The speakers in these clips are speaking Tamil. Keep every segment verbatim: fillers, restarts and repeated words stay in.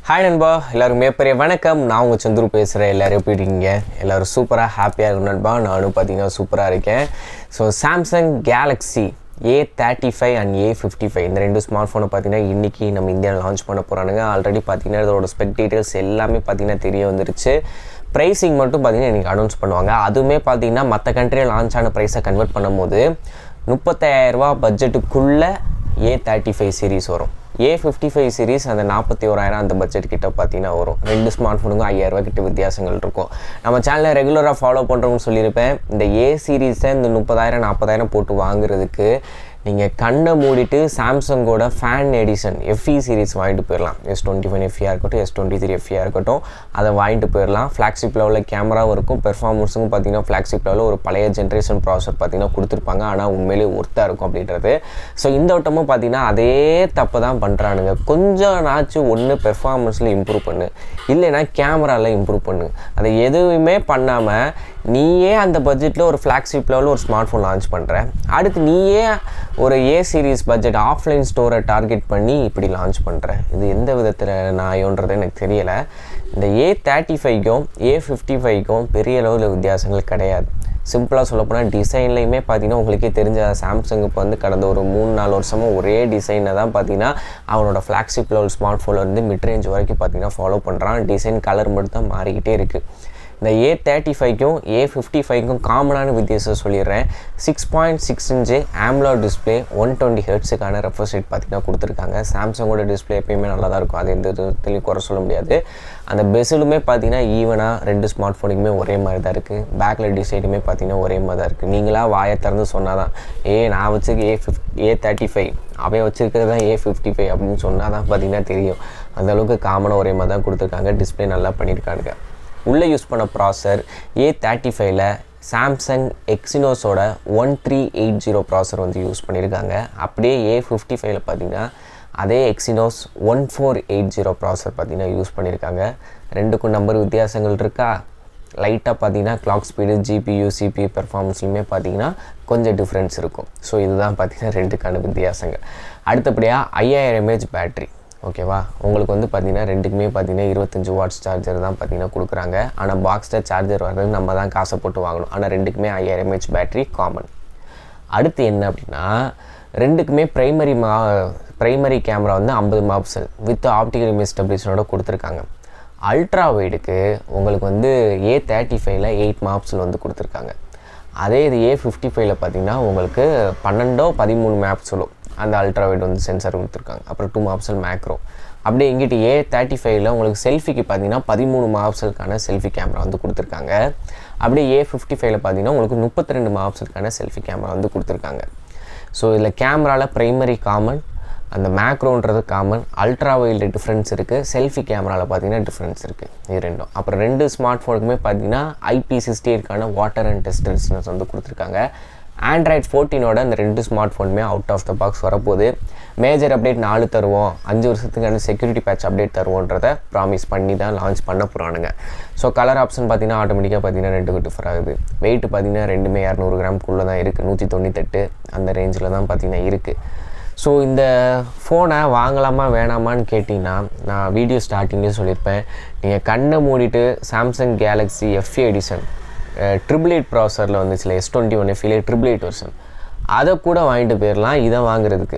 ஹாய் நண்பா, எல்லாரும் மிகப்பெரிய வணக்கம். நான் உங்கள் சந்துரு பேசுகிறேன். எல்லோரும் எப்படி இருக்கீங்க? எல்லோரும் சூப்பராக ஹாப்பியாக இருக்கும் நண்பா. நானும் பார்த்தீங்கன்னா சூப்பராக இருக்கேன். So Samsung Galaxy A thirty five and A fifty five இந்த ரெண்டு ஸ்மார்ட் ஃபோனை பார்த்தீங்கன்னா இன்றைக்கி நம்ம இந்தியாவில் லான்ச் பண்ண போகிறானுங்க. ஆல்ரெடி பார்த்தீங்கன்னா இதோட ஸ்பெக் டீட்டெயில்ஸ் எல்லாமே பார்த்தீங்கன்னா தெரிய வந்துருச்சு. ப்ரைஸிங் மட்டும் பார்த்தீங்கன்னா இன்றைக்கி அனௌன்ஸ் பண்ணுவாங்க. அதுவுமே பார்த்தீங்கன்னா மற்ற கண்ட்ரியில் லான்ச் ஆன ப்ரைஸை கன்வெர்ட் பண்ணும்போது முப்பத்தாயிரரூபா பட்ஜெட்டுக்குள்ளே ஏ தேர்ட்டி ஃபைவ் சீரீஸ் வரும். ஏ ஃபிஃப்டி ஃபைவ் சீரீஸ் அந்த நாற்பத்தி ஓராயிரம் அந்த பட்ஜெட் கிட்ட பார்த்தீங்கன்னா வரும். ரெண்டு ஸ்மார்ட் ஃபோனுக்கும் ஐயாயிரரூபா கிட்ட வித்தியாசங்கள் இருக்கும். நம்ம சேனலை ரெகுலராக ஃபாலோ பண்ணுறோம்னு சொல்லியிருப்பேன். இந்த ஏ சீரீஸை இந்த முப்பதாயிரம் நாற்பதாயிரம் போட்டு வாங்குறதுக்கு நீங்கள் கண்ணை மூடிட்டு சாம்சங்கோட ஃபேன் எடிஷன் எஃப்இ சீரீஸ் வாங்கிட்டு போயிடலாம். எஸ் டுவெண்ட்டி ஃபைவ் எஃப்இயாக இருக்கட்டும், எஸ் டுவெண்ட்டி த்ரீ எஃப்இயாக இருக்கட்டும், அதை வாங்கிட்டு போயிடலாம். ஃப்ளாக்ஷிப் லெவலில் கேமராவும் இருக்கும், பெர்ஃபார்மன்ஸுக்கும் பார்த்தீங்கன்னா ஃப்ளாக்ஷிப் லெவலில் ஒரு பழைய ஜென்ரேஷன் ப்ராசர் பார்த்தீங்கன்னா கொடுத்துருப்பாங்க. ஆனால் உண்மையிலே ஒர்த்தாக இருக்கும் அப்படின்றது. ஸோ இந்த வட்டமும் பார்த்தீங்கன்னா அதே தப்பு தான் பண்ணுறானுங்க. கொஞ்சம் நாச்சும் ஒன்று பெர்ஃபார்மன்ஸில் இம்ப்ரூவ் பண்ணு, இல்லைன்னா கேமராவில் இம்ப்ரூவ் பண்ணு. அதை எதுவுமே பண்ணாமல் நீயே அந்த பட்ஜெட்டில் ஒரு ஃப்ளாக்ஷிப் லெவலில் ஒரு ஸ்மார்ட் ஃபோன் லான்ச் பண்ணுற, அடுத்து நீயே ஒரு ஏ சீரீஸ் பட்ஜெட் ஆஃப்லைன் ஸ்டோரை டார்கெட் பண்ணி இப்படி லான்ச் பண்ணுறேன். இது எந்த விதத்தில் நாயோன்றது எனக்கு தெரியலை. இந்த ஏ தேர்ட்டி ஃபைவ்க்கும் ஏ ஃபிஃப்டி ஃபைவ்க்கும் பெரிய லெவலில் வித்தியாசங்கள் கிடையாது. சிம்பிளாக சொல்லப்போனால் டிசைன்லையுமே பார்த்தீங்கன்னா உங்களுக்கே தெரிஞ்ச சாம்சங் இப்போ வந்து கடந்த ஒரு மூணு நாலு வருஷமாக ஒரே டிசைனை தான் பார்த்தீங்கன்னா அவனோட ஃப்ளாக்ஷிப் லெவல் ஸ்மார்ட் ஃபோனில் இருந்து மிட் ரேஞ்ச் வரைக்கும் பார்த்தீங்கன்னா ஃபாலோ பண்ணுறான். டிசைன் கலர் மட்டும் தான் மாறிக்கிட்டே இருக்குது. இந்த ஏ தேர்ட்டி ஃபைவ்க்கும் ஏ ஃபிஃப்டி ஃபைவ்க்கும் காமனான வித்தியாசம் சொல்லிடுறேன். Six point six inch AMOLED display, one twenty ஹெர்ட்ஸுக்கான ரெஃப்ரெஷ் ரேட் பார்த்தீங்கன்னா கொடுத்துருக்காங்க. சாம்சங்கோட டிஸ்பிளே எப்பயுமே நல்லா தான் இருக்கும், அது எந்த விதத்துலையும் குறை சொல்ல முடியாது. அந்த பெசிலுமே பார்த்தீங்கன்னா ஈவனாக ரெண்டு ஸ்மார்ட் ஃபோனுக்குமே ஒரே மாதிரி தான் இருக்குது. பேக்கில் டிசைனுமே பார்த்தீங்கன்னா ஒரே மாதிரி தான் இருக்குது. நீங்களாக வாயை திறந்து சொன்னால் தான் ஏ நான் வச்சுருக்க A fifty A thirty five அவன் வச்சுருக்கிறது தான் ஏ ஃபிஃப்டி ஃபைவ் அப்படின்னு சொன்னால் தான் பார்த்தீங்கன்னா தெரியும். அந்தளவுக்கு காமனாக ஒரே மாதிரி தான் கொடுத்துருக்காங்க. டிஸ்பிளே நல்லா பண்ணியிருக்காங்க. உள்ளே யூஸ் பண்ண ப்ராசர் ஏ தேர்ட்டி ஃபைவ்ல சாம்சங் எக்ஸினோஸோட one three eight zero processor வந்து யூஸ் பண்ணியிருக்காங்க. அப்படியே ஏ ஃபிஃப்டி ஃபைவ்ல பார்த்தீங்கன்னா அதே Exynos one four eight zero processor பார்த்தீங்கன்னா யூஸ் பண்ணியிருக்காங்க. ரெண்டுக்கும் நம்பர் வித்தியாசங்கள் இருக்கா? லைட்டாக பார்த்தீங்கன்னா கிளாக் ஸ்பீடு, ஜிபியு, சிபியு பெர்ஃபார்மன்ஸ்லையுமே பார்த்தீங்கன்னா கொஞ்சம் டிஃப்ரென்ஸ் இருக்கும். ஸோ இதுதான் பார்த்தீங்கன்னா ரெண்டுக்கான வித்தியாசங்கள். அடுத்தபடியாக ஐயாயிரம் எம்ஏஹெச் பேட்ரி. ஓகேவா, உங்களுக்கு வந்து பார்த்திங்கன்னா ரெண்டுக்குமே பார்த்திங்கன்னா இருபத்தஞ்சி வாட்ஸ் சார்ஜர் தான் பார்த்திங்கன்னா கொடுக்குறாங்க. ஆனால் பாக்ஸில் சார்ஜர் வர்றது நம்ம தான் காசை போட்டு வாங்கணும். ஆனால் ரெண்டுக்குமே ஐயாயிரம் எம்ஏஹெச் பேட்ரி காமன். அடுத்து என்ன அப்படின்னா, ரெண்டுக்குமே ப்ரைமரி மா ப்ரைமரி கேமரா வந்து ஐம்பது மெகாபிக்சல் வித் ஆப்டிகல் இமேஜ் ஸ்டெபிலைசரோட கொடுத்துருக்காங்க. அல்ட்ரா வைடுக்கு உங்களுக்கு வந்து ஏ தேர்ட்டி ஃபைவ்ல எயிட் மெகாபிக்சல் வந்து கொடுத்துருக்காங்க. அதே இது ஏ ஃபிஃப்டி ஃபைவ்ல பார்த்திங்கன்னா உங்களுக்கு பன்னெண்டோ பதிமூணு மெகாபிக்சலோ அந்த அல்ட்ரா வைட் வந்து சென்சார் கொடுத்துருக்காங்க. அப்புறம் டூ மெகாபிக்சல் மேக்ரோ. அப்படியே எங்கிட்ட ஏ தேர்ட்டி ஃபைவ்ல உங்களுக்கு செல்ஃபிக்கு பார்த்தீங்கன்னா பதிமூணு மெகாபிக்சலுக்கான செல்ஃபி கேமரா வந்து கொடுத்துருக்காங்க. அப்படியே ஏ ஃபிஃப்டி ஃபைவ்ல பார்த்தீங்கன்னா உங்களுக்கு முப்பத்தி ரெண்டு மெகாபிக்சலுக்கான செல்ஃபி கேமரா வந்து கொடுத்துருக்காங்க. ஸோ இதில் கேமராவில் ப்ரைமரி காமன், அந்த மேக்ரோன்றது காமன், அல்ட்ரா வைடில் டிஃப்ரென்ஸ் இருக்குது, செல்ஃபி கேமராவில் பார்த்தீங்கன்னா டிஃப்ரென்ஸ் இருக்குது. இது ரெண்டும். அப்புறம் ரெண்டு ஸ்மார்ட் ஃபோனுக்குமே பார்த்தீங்கன்னா ஐபி சிக்ஸ்டி எயிட்கான வாட்டர் அண்ட் டெஸ்ட் ரெசிஸ்டன்ஸ் வந்து கொடுத்துருக்காங்க. ஆண்ட்ராய்ட் ஃபோர்டீனோட அந்த ரெண்டு ஸ்மார்ட் ஃபோனுமே அவுட் ஆஃப் த பாக்ஸ் வரப்போகுது. மேஜர் அப்டேட் நாலு தருவோம், அஞ்சு வருஷத்துக்கான செக்யூரிட்டி பேட்ச் அப்டேட் தருவோன்றத ப்ராமிஸ் பண்ணி தான் லான்ச் பண்ண போகிறானுங்க. ஸோ கலர் ஆப்ஷன் பார்த்தீங்கன்னா ஆட்டோமேட்டிக்காக பார்த்தீங்கன்னா ரெண்டுக்கு டிஃபர் ஆகுது. வெயிட் பார்த்தீங்கன்னா ரெண்டுமே இரநூறு கிராம்குள்ளே தான் இருக்குது. நூற்றி தொண்ணூத்தெட்டு அந்த ரேஞ்சில் தான் பார்த்தீங்கன்னா இருக்குது. ஸோ இந்த ஃபோனை வாங்கலாமா வேணாமான்னு கேட்டிங்கன்னா நான் வீடியோ ஸ்டார்டிங்லேயே சொல்லியிருப்பேன். நீங்கள் கண்ணை மூடிட்டு Samsung Galaxy FE edition triple eight ப்ராசரில் வந்துச்சுல எஸ் டுவெண்ட்டி ஒன் எஃப்இலே ட்ரிபிள் எயிட் வெர்ஷன், அதை கூட வாங்கிட்டு போயிடலாம் இதை வாங்குறதுக்கு.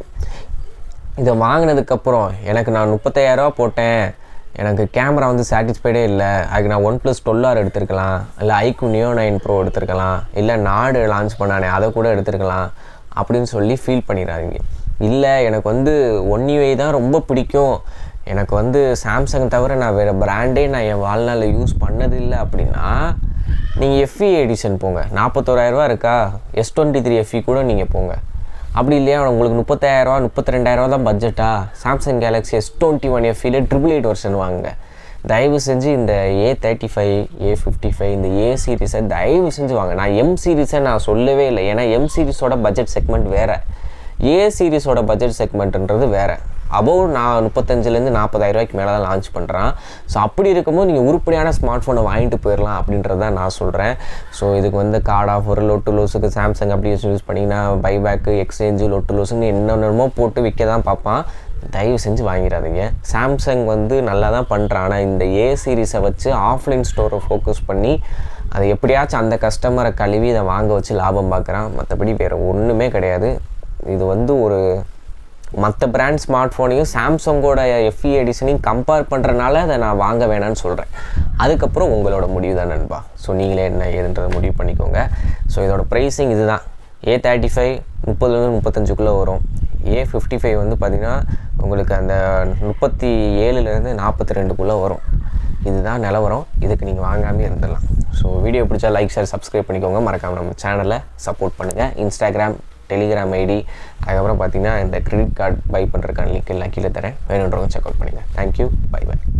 இதை வாங்கினதுக்கப்புறம் எனக்கு நான் முப்பத்தாயிரரூவா போட்டேன், எனக்கு கேமரா வந்து சாட்டிஸ்ஃபைடே இல்லை, அதுக்கு நான் ஒன் ப்ளஸ் டுவெல் ஆர் எடுத்துருக்கலாம், இல்லை ஐக்யூ நியோ நைன் ப்ரோ எடுத்துருக்கலாம், இல்லை நாடு லான்ச் பண்ணானே அதை கூட எடுத்துருக்கலாம் அப்படின்னு சொல்லி ஃபீல் பண்ணிடாதீங்க. இல்லை எனக்கு வந்து ஒன் யூஐ தான் ரொம்ப பிடிக்கும், எனக்கு வந்து சாம்சங் தவிர நான் வேறு பிராண்டே நான் என் வாழ்நாளில் யூஸ் பண்ணதில்லை அப்படின்னா நீங்கள் எஃப்இ எடிஷன் போங்க. நாற்பத்தோராயிரரூவா இருக்கா, எஸ் டுவெண்ட்டி த்ரீ எஃப்இ கூட நீங்கள் போங்க. அப்படி இல்லையா உங்களுக்கு முப்பத்தாயிரரூவா முப்பத்தி ரெண்டாயிரரூவா தான் பட்ஜெட்டா, Samsung Galaxy S twenty one எஃப்இல ட்ரிபிள் எயிட் வெர்ஷன் வாங்குங்க. தயவு செஞ்சு இந்த A thirty five A fifty five இந்த ஏ சீரீஸை தயவு செஞ்சு வாங்க. நான் எம் சீரீஸை நான் சொல்லவே இல்லை, ஏன்னா எம் சீரீஸோட பட்ஜெட் செக்மெண்ட் வேறு, ஏ சீரீஸோட பட்ஜெட் செக்மெண்ட்ன்றது வேறு. அபோவ் நான் முப்பத்தஞ்சுலேருந்து நாற்பதாயிரம் ரூபாய்க்கு மேலே தான் லான்ச் பண்ணுறான். ஸோ அப்படி இருக்கும்போது நீங்கள் உருப்படியான ஸ்மார்ட் ஃபோனை வாங்கிட்டு போயிடலாம் அப்படின்றது தான் நான் சொல்கிறேன். ஸோ இதுக்கு வந்து கார்டு ஆஃபர், லொட்டு லோஸுக்கு சாம்சங் அப்படி யூஸ் பண்ணிங்கன்னா பைபேக்கு, எக்ஸ்சேஞ்சு, லொட்டு லோஸுன்னு என்னென்னமோ போட்டு விற்க தான் பார்ப்பான். தயவு செஞ்சு வாங்கிடாதீங்க. சாம்சங் வந்து நல்லா தான் பண்ணுறான். ஆனால் இந்த ஏ சீரீஸை வச்சு ஆஃப்லைன் ஸ்டோரை ஃபோக்கஸ் பண்ணி அதை எப்படியாச்சும் அந்த கஸ்டமரை கழுவி இதை வாங்க வச்சு லாபம் பார்க்குறான். மற்றபடி வேறு ஒன்றுமே கிடையாது. இது வந்து ஒரு மற்ற பிராண்ட் ஸ்மார்ட் ஃபோனையும் சாம்சங்கோட எஃப்இ எடிஷனையும் கம்பேர் பண்ணுறனால அதை நான் வாங்க வேணான்னு சொல்கிறேன். அதுக்கப்புறம் உங்களோட முடிவு தான் நண்பா. ஸோ நீங்களே என்ன ஏதுன்றதை முடிவு பண்ணிக்கோங்க. ஸோ இதோட ப்ரைஸிங் இது தான். ஏ தேர்ட்டி ஃபைவ் முப்பதுலேருந்து முப்பத்தஞ்சுக்குள்ளே வரும். ஏ ஃபிஃப்டி ஃபைவ் வந்து பார்த்திங்கன்னா உங்களுக்கு அந்த முப்பத்தி ஏழுலேருந்து நாற்பத்தி ரெண்டுக்குள்ளே வரும். இதுதான் நிலவரம். இதுக்கு நீங்கள் வாங்காமே இருந்துடலாம். ஸோ வீடியோ பிடிச்சா லைக் ஷேர் சப்ஸ்கிரைப் பண்ணிக்கோங்க. மறக்காமல் நம்ம சேனலை சப்போர்ட் பண்ணுங்கள். இன்ஸ்டாகிராம் டெலிகிராம் ஐடி அதுக்கப்புறம் பார்த்தீங்கன்னா இந்த கிரெடிட் கார்டு பை பண்ணுறதுக்கான லிங்க் எல்லாம் கீழே தரேன். வேணுன்றவங்க செக் அவுட் பண்ணுங்கள். தேங்க்யூ. Bye by.